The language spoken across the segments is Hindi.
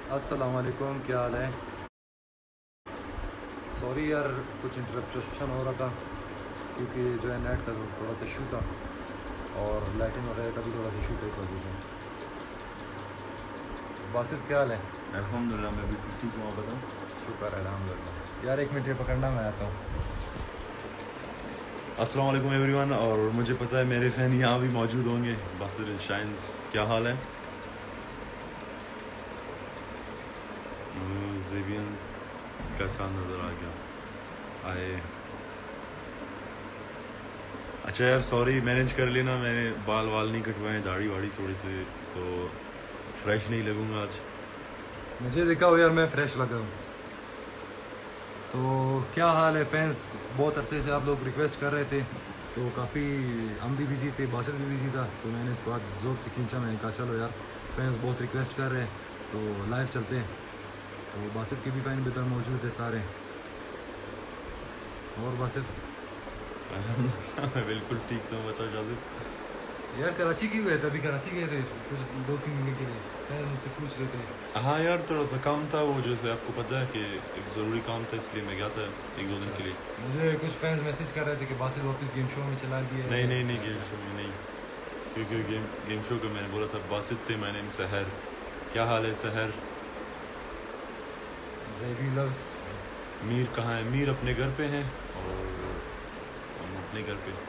अस्सलाम वालेकुम, क्या हाल है? सॉरी यार, कुछ इंटरप्शन हो रहा था क्योंकि जो है नेट का थोड़ा सा इशू था और लाइटिंग वगैरह का भी थोड़ा सा इशू था, इस वजह से। बासित, क्या हाल है? अल्हम्दुलिल्लाह, मैं बिल्कुल ठीक हूँ। आप बताओ। शुक्र है, अल्हम्दुलिल्लाह। यार एक मिनट ये पकड़ना, मैं आता हूँ। अस्सलाम वालेकुम एवरीवन। और मुझे पता है मेरे फ़ैन यहाँ भी मौजूद होंगे। बासिर शाइन्स, क्या हाल है? जेबियन का चांद नज़र आ गया आए। अच्छा यार, सॉरी, मैनेज कर लेना। मैंने बाल नहीं कटवाए, दाढ़ी वाड़ी थोड़ी सी, तो फ्रेश नहीं लगूंगा आज। मुझे देखा हो यार, मैं फ़्रेश लगा हूँ। तो क्या हाल है फैंस? बहुत अरसे से आप लोग रिक्वेस्ट कर रहे थे, तो काफ़ी हम भी बिज़ी थे, बासित भी बिज़ी था, तो मैंने इसको आज ज़ोर से खींचा। मैंने कहा चलो यार, फैंस बहुत रिक्वेस्ट कर रहे हैं तो लाइव चलते हैं। तो बासित के भी फ़ैन भी इधर मौजूद है सारे। और बासित मैं बिल्कुल ठीक तो बताओ जाजिब। यार, कराची क्यों गए थे? अभी कराची गए थे कुछ 2-3 दिन के लिए, फैन मुझसे पूछ रहे थे। हाँ यार, थोड़ा सा काम था वो, जैसे आपको पता है कि एक ज़रूरी काम था, इसलिए मैं गया था 1-2 दिन के लिए। मुझे कुछ फैंस मैसेज कर रहे थे कि बासित वापस गेम शो में चला गया नहीं है। नहीं नहीं, गेम शो में नहीं। क्योंकि गेम शो का मैंने बोला था बासित से। माय नेम सहर। क्या हाल है सहर? ज़ेबी लव्स। मीर कहाँ है? मीर अपने घर पे हैं और हम अपने घर पे।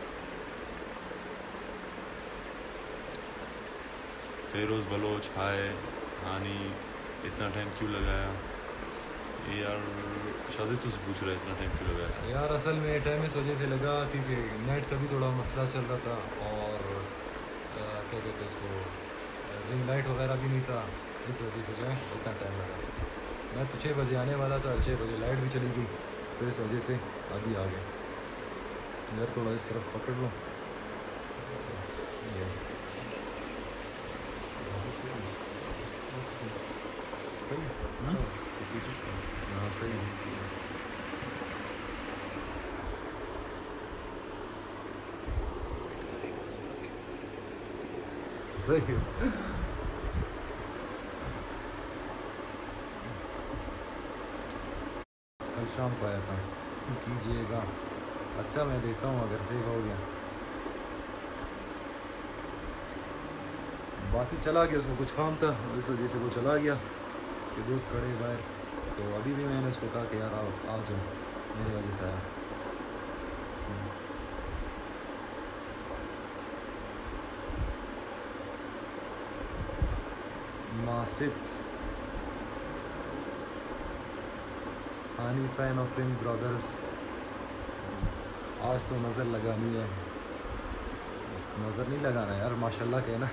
फेरोज़ बलोच, हाय हानी, इतना टाइम क्यों लगाया? ये यार शाजिद तुझसे पूछ रहा है इतना टाइम क्यों लगाया? यार असल में टाइम इस वजह से लगा क्योंकि नेट का भी थोड़ा मसला चल रहा था और क्या कहते हैं उसको, रिंग लाइट वगैरह भी नहीं था। इस वजह से जो है इतना टाइम लगा। मैं तो 6 बजे आने वाला था, 6 बजे लाइट भी चली गई, तो इस वजह से अभी आ गए। यार थोड़ा इस तरफ पकड़ लो। ये सही है? इसी से हाँ, सही है। सही है। कल शाम को आया था, कीजिएगा। अच्छा, मैं देखता हूँ अगर सेव हो गया। बासित चला गया, उसको कुछ काम था, इस वजह से वो चला गया। उसके दोस्त खड़े बाहर, तो अभी भी मैंने उसको कहा कि यार आओ आ जाओ, मेरी वजह से आया। मासित हानी फैन ऑफ रिंग ब्रदर्स। आज तो नज़र लगानी है। नज़र नहीं लगाना यार, माशाल्लाह कहना।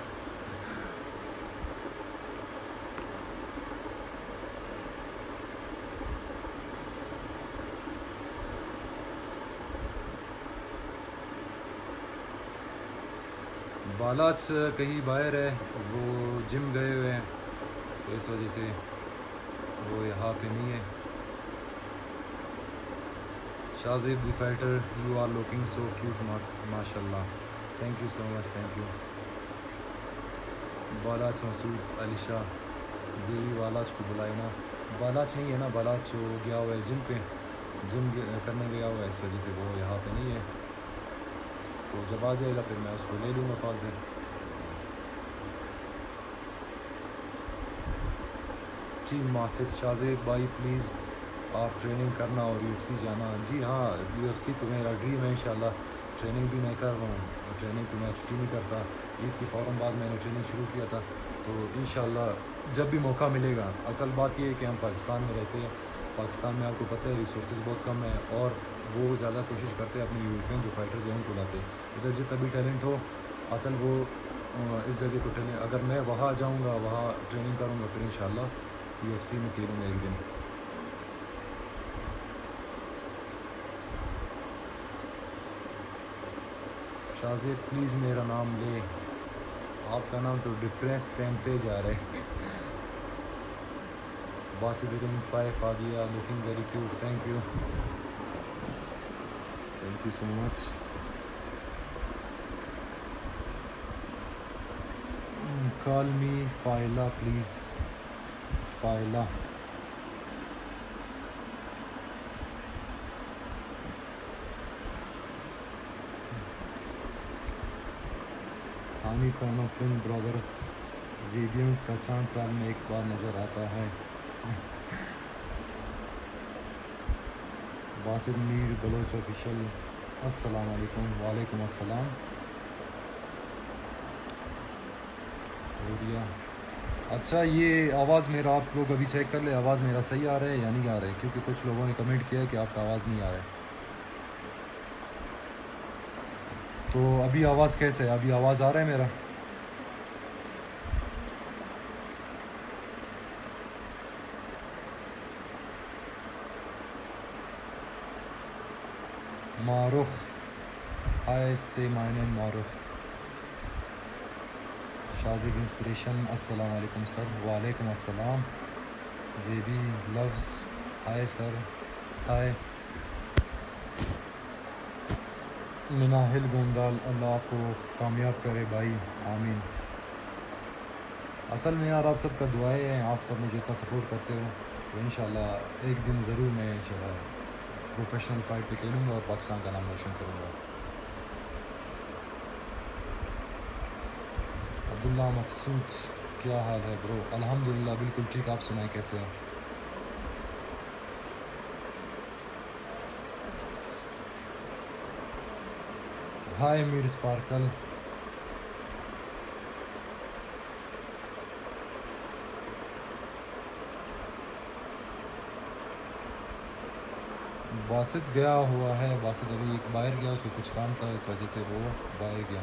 बालाच कहीं बाहर है, वो जिम गए हुए हैं, तो इस वजह से वो यहाँ पे नहीं है। Shajib the fighter, you are looking so cute माशाल्लाह। Thank you so much, thank you. Balach Masood Alisha, JV Balach को बुलाए ना। बालाच नहीं है ना, बालाच जो गया हुआ है जिम पे, जिम करने गया हुआ है, इस वजह से वो यहाँ पे नहीं है। तो जब आ जाएगा फिर मैं उसको ले लूँगा कॉल पे। जी मासिद, शाजिब भाई प्लीज़ आप ट्रेनिंग करना और यूएफसी जाना। जी हाँ, यूएफसी तो मेरा ड्रीम है इंशाल्लाह। ट्रेनिंग भी मैं कर रहा हूँ, ट्रेनिंग तो मैं छुट्टी नहीं करता। ईद के फ़ौरन बाद मैंने ट्रेनिंग शुरू किया था, तो इंशाल्लाह जब भी मौका मिलेगा। असल बात ये है कि हम पाकिस्तान में रहते हैं, पाकिस्तान में आपको पता है रिसोर्स बहुत कम है, और वो ज़्यादा कोशिश करते हैं अपने यूरोपियन जो फाइटर्स हैं उनको लाते। इधर जितना भी टैलेंट हो, असल वो इस जगह को टैलेंट, अगर मैं वहाँ जाऊँगा, वहाँ ट्रेनिंग करूँगा, फिर इंशाल्लाह यूएफसी में खेलूँगा एक दिन। शाजिब प्लीज़ मेरा नाम ले, आपका नाम तो डिप्रेस फैन पे जा रहा है। बासिदिन 5 आ गया, looking very cute, thank you so much. Call me फाइला प्लीज़। फाइला। हानी फैन ऑफ फिल्म ब्रदर्स जीबियंस का चांद साल में एक बार नज़र आता है। वासिद मीर बलोच ऑफिशियल, अस्सलाम वालेकुम। वालेकुम अस्सलाम। अच्छा, ये आवाज़ मेरा आप लोग अभी चेक कर ले, आवाज़ मेरा सही आ रहा है या नहीं आ रहा है, क्योंकि कुछ लोगों ने कमेंट किया है कि आपका आवाज़ नहीं आ रहा है। तो अभी आवाज़ कैसे है? अभी आवाज़ आ रहा है मेरा? मारूफ, हाय से मायने मारूफ। शाजिब इंस्पिरेशन, अस्सलाम वालेकुम सर। वालेकुम अस्सलाम। JB loves, hi sir. Hi. Minahil गुंजाल, अल्लाह आपको कामयाब करे भाई, आमीन। असल में यार आप सबका दुआएं हैं, आप सब मुझे इतना सपोर्ट करते हो, तो इंशाल्लाह एक दिन ज़रूर मैं इंशाल्लाह प्रोफेशनल फाइट पे खेलूँगा और पाकिस्तान का नाम रोशन करूँगा। अब्दुल्ला मकसूद, क्या हाल है ब्रो? अल्हम्दुलिल्लाह बिल्कुल ठीक। आप सुनाएं कैसे हैं? हाय मीर स्पार्कल। बासित गया हुआ है, बासित अभी एक बाहर गया, उसको कुछ काम था, इस वजह से वो बाहर गया।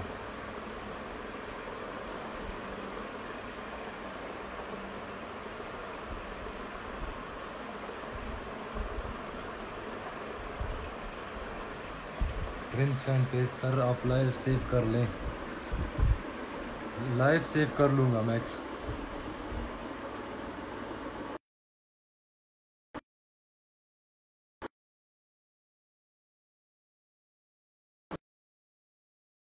प्रिंस फैन पे सर आप लाइव सेव कर लें। लाइव सेव कर लूँगा मैं,